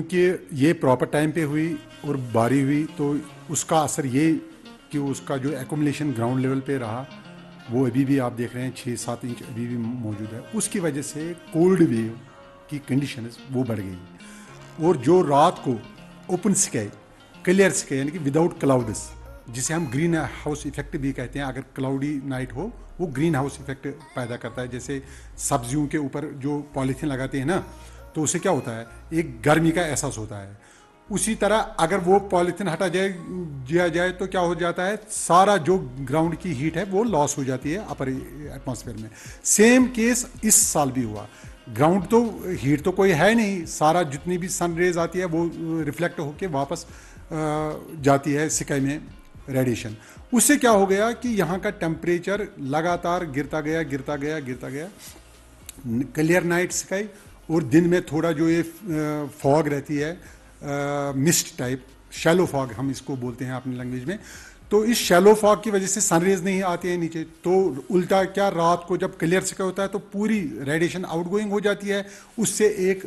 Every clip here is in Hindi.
क्योंकि ये प्रॉपर टाइम पे हुई और बारी हुई, तो उसका असर ये कि उसका जो एकुमुलेशन ग्राउंड लेवल पे रहा वो अभी भी आप देख रहे हैं 6-7 इंच अभी भी मौजूद है। उसकी वजह से कोल्ड वेव की कंडीशंस वो बढ़ गई। और जो रात को ओपन स्काई, क्लियर स्काई यानी कि विदाउट क्लाउड्स, जिसे हम ग्रीन हाउस इफेक्ट भी कहते हैं, अगर क्लाउडी नाइट हो वो ग्रीन हाउस इफेक्ट पैदा करता है। जैसे सब्जियों के ऊपर जो पॉलीथीन लगाते हैं ना, तो उससे क्या होता है, एक गर्मी का एहसास होता है। उसी तरह अगर वो पॉलीथीन हटा दिया जाए तो क्या हो जाता है, सारा जो ग्राउंड की हीट है वो लॉस हो जाती है अपर एटमॉस्फेयर में। सेम केस इस साल भी हुआ। ग्राउंड तो हीट तो कोई है नहीं, सारा जितनी भी सन रेज आती है वो रिफ्लेक्ट होके वापस जाती है स्काई में रेडिएशन। उससे क्या हो गया कि यहाँ का टेम्परेचर लगातार गिरता गया गिरता गया गिरता गया। क्लियर नाइट स्काई और दिन में थोड़ा जो ये फॉग रहती है, मिस्ट टाइप, शैलो फॉग हम इसको बोलते हैं अपनी लैंग्वेज में, तो इस शैलो फॉग की वजह से सनरेज नहीं आती है नीचे। तो उल्टा क्या, रात को जब क्लियर स्काई होता है तो पूरी रेडिएशन आउटगोइंग हो जाती है। उससे एक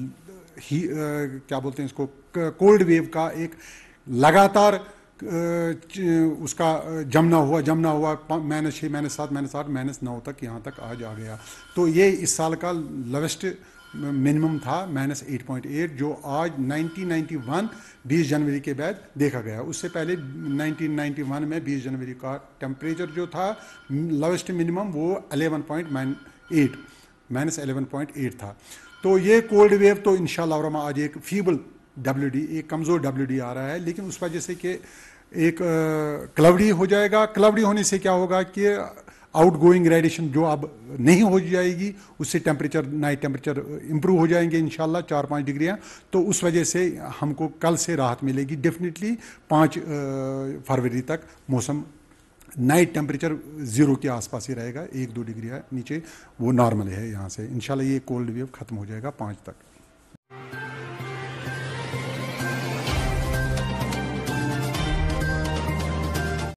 क्या बोलते हैं इसको, कोल्ड वेव का एक लगातार उसका जमना हुआ -6, -7, -8, -9 तक यहाँ तक आज आ गया। तो ये इस साल का लोवेस्ट मिनिमम था -8.8, जो आज 1991 20 जनवरी के बाद देखा गया। उससे पहले 1991 में 20 जनवरी का टेम्परेचर जो था लोवेस्ट मिनिमम वो 11.8 -11.8 था। तो ये कोल्ड वेव तो इंशाल्लाह आज एक फीबल WD, एक कमज़ोर WD आ रहा है, लेकिन उस वजह से कि एक क्लाउडी हो जाएगा। क्लाउडी होने से क्या होगा कि आउटगोइंग रेडिएशन जो अब नहीं हो जाएगी, उससे टेम्परेचर, नाइट टेम्परेचर इंप्रूव हो जाएंगे इंशाल्लाह 4-5 डिग्रियाँ। तो उस वजह से हमको कल से राहत मिलेगी डेफिनेटली। 5 फरवरी तक मौसम नाइट टेम्परेचर 0 के आसपास ही रहेगा, 1-2 डिग्री नीचे वो नॉर्मल है। यहाँ से इंशाल्लाह ये कोल्ड वेव ख़त्म हो जाएगा 5 तक।